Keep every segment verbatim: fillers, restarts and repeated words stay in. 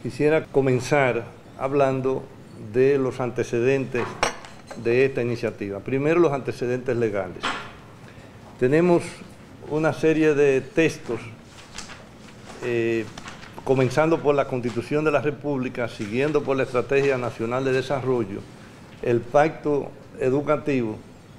Quisiera comenzar hablando de los antecedentes de esta iniciativa. Primero, los antecedentes legales. Tenemos una serie de textos, eh, comenzando por la Constitución de la República, siguiendo por la Estrategia Nacional de Desarrollo, el Pacto Educativo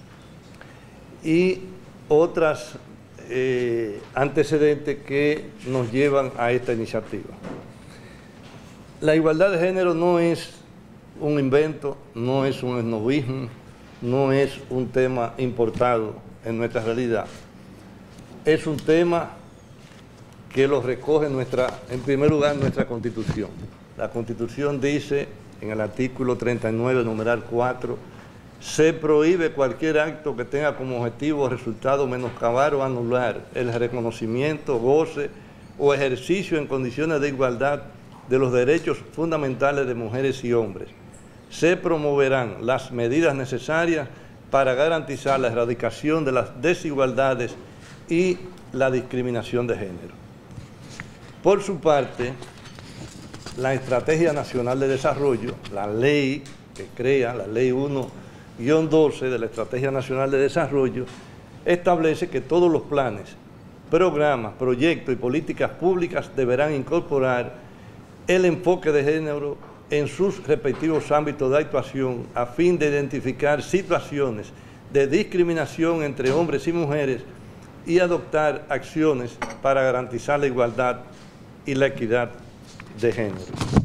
y otras eh, antecedentes que nos llevan a esta iniciativa. La igualdad de género no es un invento, no es un esnovismo, no es un tema importado en nuestra realidad. Es un tema que lo recoge nuestra, en primer lugar, nuestra Constitución. La Constitución dice, en el artículo treinta y nueve, numeral cuatro, se prohíbe cualquier acto que tenga como objetivo o resultado menoscabar o anular el reconocimiento, goce o ejercicio en condiciones de igualdad de los derechos fundamentales de mujeres y hombres. Se promoverán las medidas necesarias para garantizar la erradicación de las desigualdades y la discriminación de género. Por su parte, la Estrategia Nacional de Desarrollo, la ley que crea, la Ley uno guión doce de la Estrategia Nacional de Desarrollo, establece que todos los planes, programas, proyectos y políticas públicas deberán incorporar el enfoque de género en sus respectivos ámbitos de actuación a fin de identificar situaciones de discriminación entre hombres y mujeres y adoptar acciones para garantizar la igualdad y la equidad de género.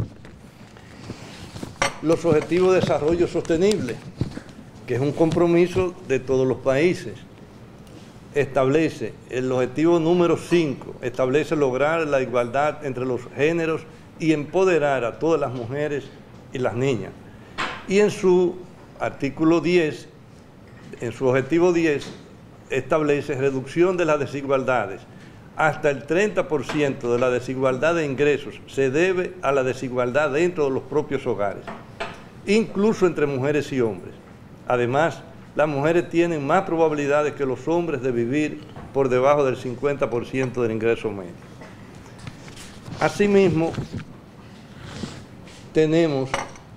Los Objetivos de Desarrollo Sostenible, que es un compromiso de todos los países, establece el objetivo número cinco, establece lograr la igualdad entre los géneros y empoderar a todas las mujeres y las niñas. Y en su artículo diez, en su objetivo diez, establece reducción de las desigualdades. Hasta el treinta por ciento de la desigualdad de ingresos se debe a la desigualdad dentro de los propios hogares, incluso entre mujeres y hombres. Además, las mujeres tienen más probabilidades que los hombres de vivir por debajo del cincuenta por ciento del ingreso medio. Asimismo, tenemos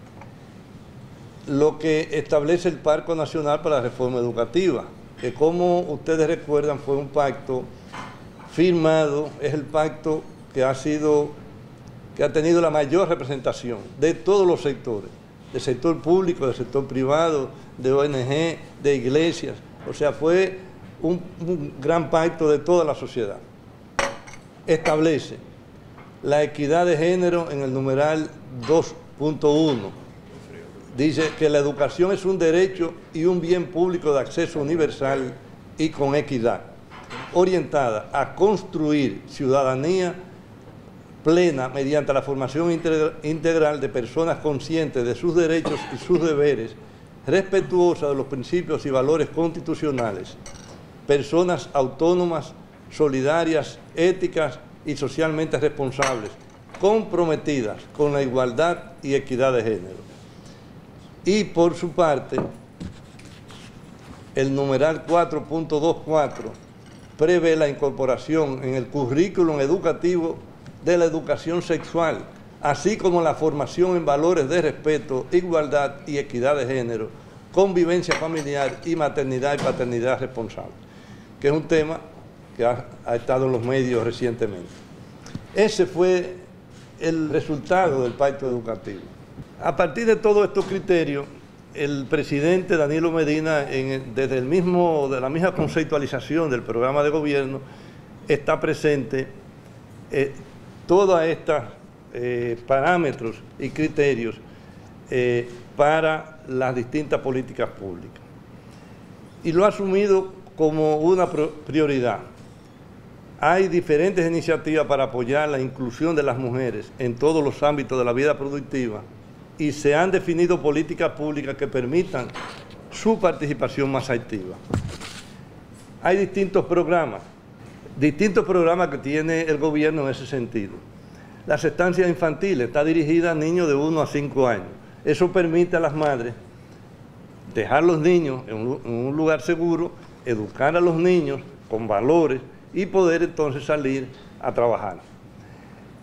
lo que establece el Pacto Nacional para la Reforma Educativa, que, como ustedes recuerdan, fue un pacto firmado, es el pacto que ha sido, que ha tenido la mayor representación de todos los sectores, del sector público, del sector privado, de O N G, de iglesias. O sea, fue un, un gran pacto de toda la sociedad. Establece la equidad de género en el numeral dos punto uno. Dice que la educación es un derecho y un bien público de acceso universal y con equidad, orientada a construir ciudadanía plena mediante la formación integral de personas conscientes de sus derechos y sus deberes, respetuosas de los principios y valores constitucionales, personas autónomas, solidarias, éticas y socialmente responsables, comprometidas con la igualdad y equidad de género. Y por su parte, el numeral cuatro punto veinticuatro prevé la incorporación en el currículum educativo de la educación sexual, así como la formación en valores de respeto, igualdad y equidad de género, convivencia familiar y maternidad y paternidad responsable, que es un tema que ha, ha estado en los medios recientemente. Ese fue el resultado del Pacto Educativo. A partir de todos estos criterios, el presidente Danilo Medina, en, desde el mismo, de la misma conceptualización del programa de gobierno, está presente eh, todos estos eh, parámetros y criterios eh, para las distintas políticas públicas. Y lo ha asumido como una prioridad. Hay diferentes iniciativas para apoyar la inclusión de las mujeres en todos los ámbitos de la vida productiva y se han definido políticas públicas que permitan su participación más activa. Hay distintos programas, distintos programas que tiene el gobierno en ese sentido. Las estancias infantiles está dirigida a niños de uno a cinco años. Eso permite a las madres dejar a los niños en un, en un lugar seguro, educar a los niños con valores y poder entonces salir a trabajar.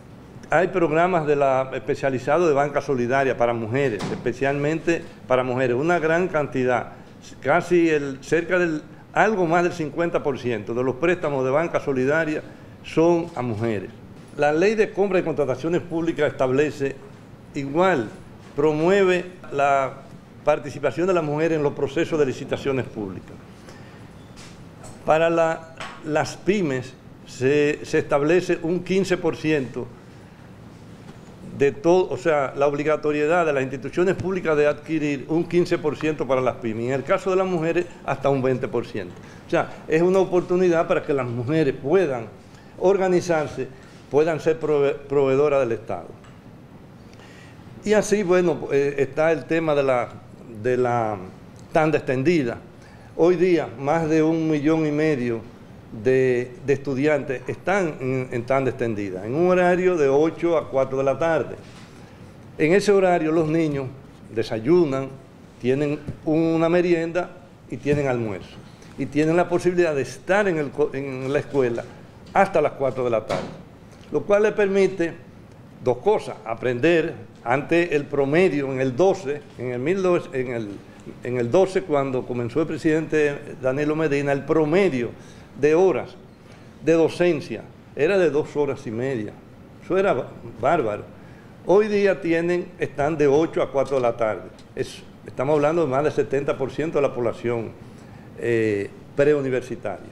hay programas de la, especializados de banca solidaria para mujeres, especialmente para mujeres, una gran cantidad, casi el, cerca del, algo más del cincuenta por ciento de los préstamos de banca solidaria son a mujeres. La ley de compra y contrataciones públicas establece igual, promueve la participación de las mujeres en los procesos de licitaciones públicas. Para la, las pymes se, se establece un quince por ciento de todo, o sea, la obligatoriedad de las instituciones públicas de adquirir un quince por ciento para las pymes. En el caso de las mujeres, hasta un veinte por ciento. O sea, es una oportunidad para que las mujeres puedan organizarse, puedan ser prove proveedoras del Estado. Y así, bueno, eh, está el tema de la, de la tanda extendida. Hoy día, más de un millón y medio de, de estudiantes están en, en tanda extendida, en un horario de ocho a cuatro de la tarde. En ese horario los niños desayunan, tienen una merienda y tienen almuerzo. Y tienen la posibilidad de estar en, el, en la escuela hasta las cuatro de la tarde. Lo cual les permite dos cosas: aprender ante el promedio en el doce, en el, mil doce, en el, en el doce, cuando comenzó el presidente Danilo Medina, el promedio de horas de docencia era de dos horas y media. Eso era bárbaro. Hoy día tienen, están de ocho a cuatro de la tarde. Es, estamos hablando de más del setenta por ciento de la población eh, preuniversitaria.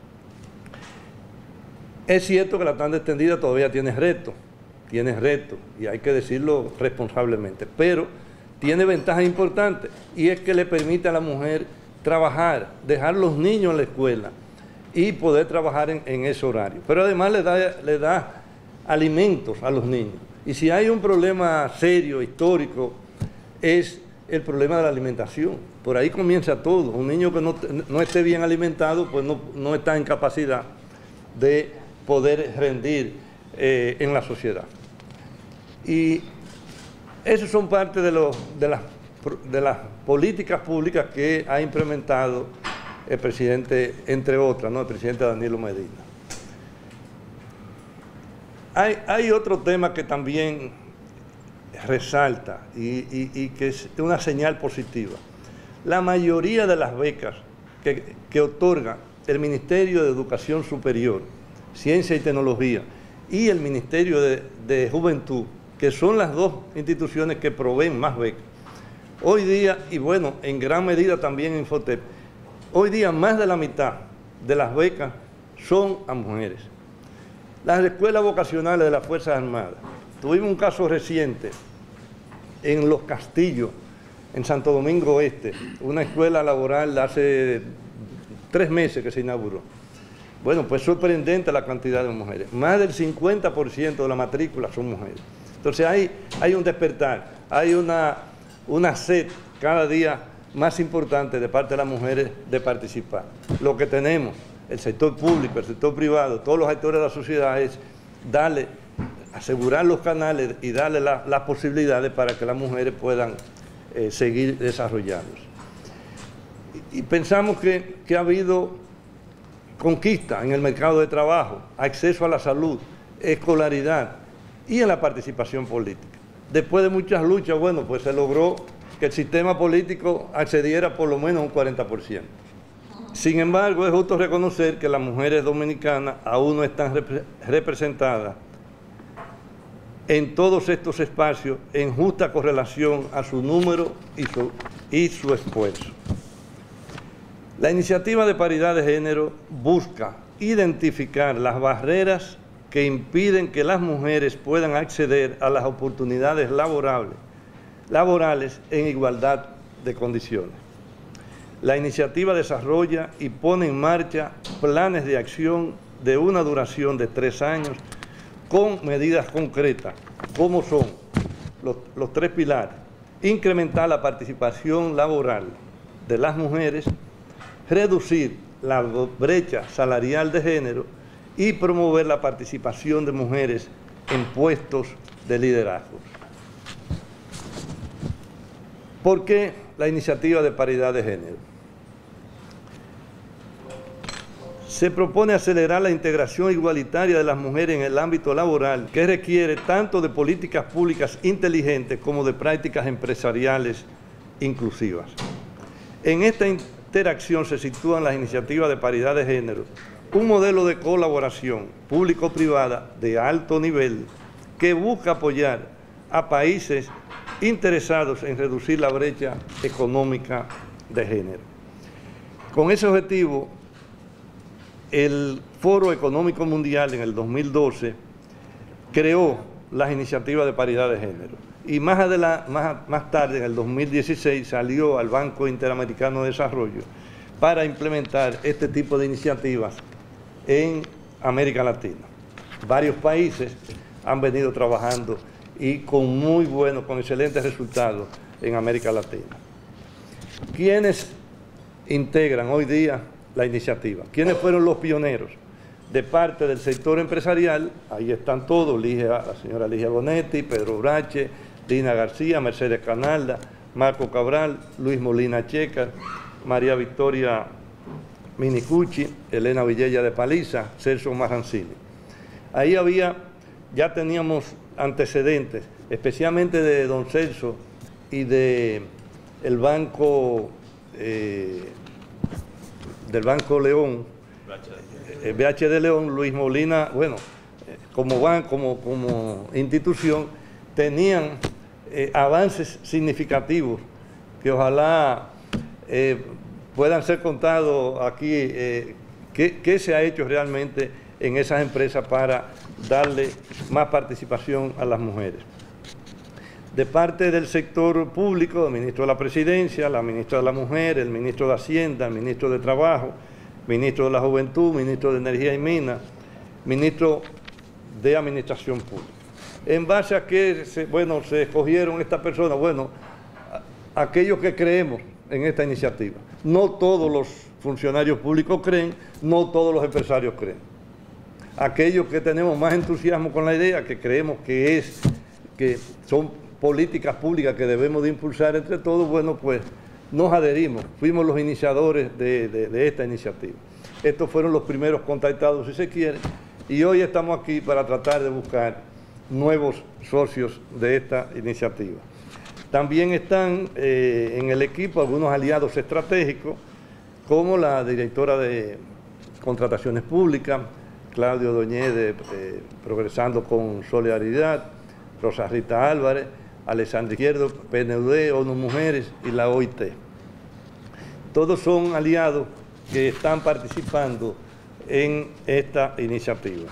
Es cierto que la tanda extendida todavía tiene retos, tiene retos, y hay que decirlo responsablemente, pero tiene ventajas importantes, y es que le permite a la mujer trabajar, dejar los niños en la escuela y poder trabajar en, en ese horario. Pero además le da, le da alimentos a los niños. Y si hay un problema serio, histórico, es el problema de la alimentación. Por ahí comienza todo. Un niño que no, no esté bien alimentado, pues no, no está en capacidad de poder rendir eh, en la sociedad. Y esos son parte de, lo, de, las, de las políticas públicas que ha implementado el presidente, entre otras, ¿no? El presidente Danilo Medina. Hay, hay otro tema que también resalta y, y, y que es una señal positiva. La mayoría de las becas que, que otorga el Ministerio de Educación Superior, Ciencia y Tecnología, y el Ministerio de, de Juventud, que son las dos instituciones que proveen más becas. Hoy día, y bueno, en gran medida también Infotep, hoy día más de la mitad de las becas son a mujeres. Las escuelas vocacionales de las Fuerzas Armadas. Tuvimos un caso reciente en Los Castillos, en Santo Domingo Este, una escuela laboral hace tres meses que se inauguró. Bueno, pues sorprendente la cantidad de mujeres. Más del cincuenta por ciento de la matrícula son mujeres. Entonces hay, hay un despertar, hay una, una sed cada día más importante de parte de las mujeres de participar. Lo que tenemos, el sector público, el sector privado, todos los actores de la sociedad, es darle, asegurar los canales y darle la, las posibilidades para que las mujeres puedan eh, seguir desarrollándose. Y, y pensamos que, que ha habido conquista en el mercado de trabajo, acceso a la salud, escolaridad y en la participación política. Después de muchas luchas, bueno, pues se logró que el sistema político accediera por lo menos a un cuarenta por ciento. Sin embargo, es justo reconocer que las mujeres dominicanas aún no están rep- representadas en todos estos espacios en justa correlación a su número y su, y su esfuerzo. La iniciativa de paridad de género busca identificar las barreras que impiden que las mujeres puedan acceder a las oportunidades laborables, laborales en igualdad de condiciones. La iniciativa desarrolla y pone en marcha planes de acción de una duración de tres años con medidas concretas, como son los, los tres pilares: incrementar la participación laboral de las mujeres, reducir la brecha salarial de género y promover la participación de mujeres en puestos de liderazgo. ¿Por qué la iniciativa de paridad de género? Se propone acelerar la integración igualitaria de las mujeres en el ámbito laboral, que requiere tanto de políticas públicas inteligentes como de prácticas empresariales inclusivas. En esta interacción se sitúan las iniciativas de paridad de género, un modelo de colaboración público-privada de alto nivel que busca apoyar a países interesados en reducir la brecha económica de género. Con ese objetivo, el Foro Económico Mundial en el dos mil doce creó las iniciativas de paridad de género y más, adelante, más, más tarde, en el dos mil dieciséis, salió al Banco Interamericano de Desarrollo para implementar este tipo de iniciativas en América Latina. Varios países han venido trabajando y con muy buenos, con excelentes resultados en América Latina. ¿Quiénes integran hoy día la iniciativa? ¿Quiénes fueron los pioneros? De parte del sector empresarial, ahí están todos, Ligia, la señora Ligia Bonetti, Pedro Brache, Dina García, Mercedes Canalda, Marco Cabral, Luis Molina Checa, María Victoria Minicucci, Elena Villella de Paliza, Celso Marrancini. Ahí había, ya teníamos antecedentes, especialmente de don Celso y de el banco, eh, del Banco León, el B H D León, Luis Molina, bueno, como banco, como, como institución, tenían eh, avances significativos que ojalá eh, puedan ser contados aquí, eh, qué, qué se ha hecho realmente en esas empresas para darle más participación a las mujeres. De parte del sector público, el ministro de la Presidencia, la ministra de la Mujer, el ministro de Hacienda, el ministro de Trabajo, ministro de la Juventud, ministro de Energía y Minas, ministro de Administración Pública. ¿En base a qué se, bueno, se escogieron estas personas? Bueno, a, aquellos que creemos en esta iniciativa. No todos los funcionarios públicos creen, no todos los empresarios creen. Aquellos que tenemos más entusiasmo con la idea, que creemos que, es, que son políticas públicas que debemos de impulsar entre todos, bueno, pues nos adherimos, fuimos los iniciadores de, de, de esta iniciativa. Estos fueron los primeros contactados, si se quiere, y hoy estamos aquí para tratar de buscar nuevos socios de esta iniciativa. También están eh, en el equipo algunos aliados estratégicos, como la directora de Contrataciones Públicas, Claudio Doñé, de eh, Progresando con Solidaridad, Rosa Rita Álvarez, Alessandra Izquierdo, P N U D, ONU Mujeres y la O I T. Todos son aliados que están participando en esta iniciativa.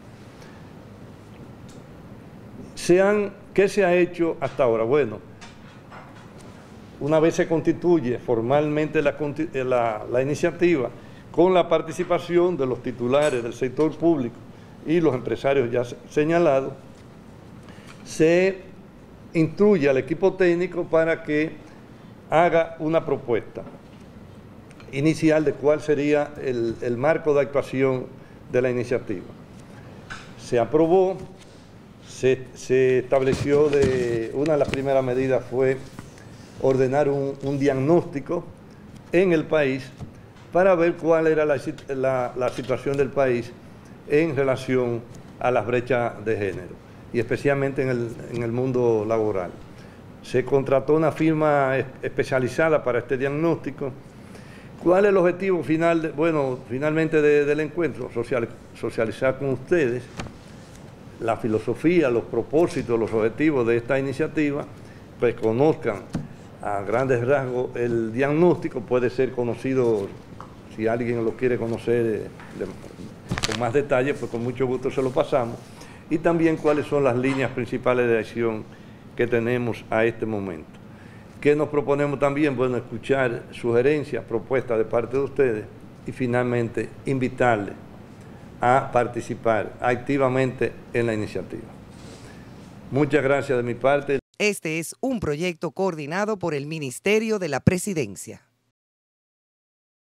Se han, ¿qué se ha hecho hasta ahora? Bueno, una vez se constituye formalmente la, la, la iniciativa, con la participación de los titulares del sector público y los empresarios ya señalados, se instruye al equipo técnico para que haga una propuesta inicial de cuál sería el, el marco de actuación de la iniciativa. Se aprobó, se, se estableció, de una de las primeras medidas fue ordenar un, un diagnóstico en el país para ver cuál era la, la, la situación del país en relación a las brechas de género, y especialmente en el, en el mundo laboral. Se contrató una firma especializada para este diagnóstico. ¿Cuál es el objetivo final? De, bueno, finalmente de, del encuentro, social, socializar con ustedes la filosofía, los propósitos, los objetivos de esta iniciativa, pues conozcan a grandes rasgos el diagnóstico, puede ser conocido, si alguien lo quiere conocer de, de, con más detalle, pues con mucho gusto se lo pasamos, y también cuáles son las líneas principales de acción que tenemos a este momento. ¿Qué nos proponemos también? Bueno, escuchar sugerencias, propuestas de parte de ustedes y finalmente invitarles a participar activamente en la iniciativa. Muchas gracias de mi parte. Este es un proyecto coordinado por el Ministerio de la Presidencia.